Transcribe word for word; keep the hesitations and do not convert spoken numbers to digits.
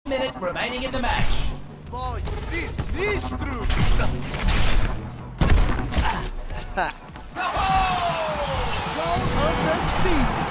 minute remaining in the match. Boy, sinistro! Goal of the season!